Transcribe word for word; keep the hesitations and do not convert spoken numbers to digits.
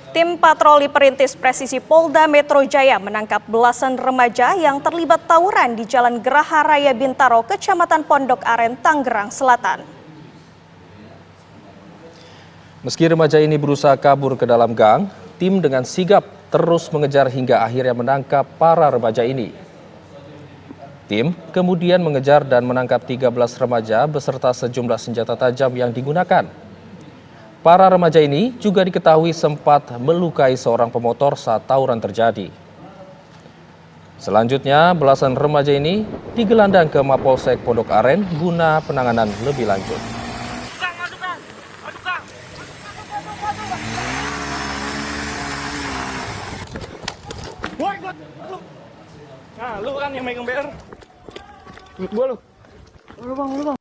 Tim patroli perintis presisi Polda Metro Jaya menangkap belasan remaja yang terlibat tawuran di Jalan Geraha Raya Bintaro, Kecamatan Pondok Aren, Tangerang Selatan. Meski remaja ini berusaha kabur ke dalam gang, tim dengan sigap terus mengejar hingga akhirnya menangkap para remaja ini. Tim kemudian mengejar dan menangkap tiga belas remaja beserta sejumlah senjata tajam yang digunakan. Para remaja ini juga diketahui sempat melukai seorang pemotor saat tawuran terjadi. Selanjutnya, belasan remaja ini digelandang ke Mapolsek Pondok Aren guna penanganan lebih lanjut. Nah, lu kan yang megang B R. Gua lu. Lu bang, lu bang.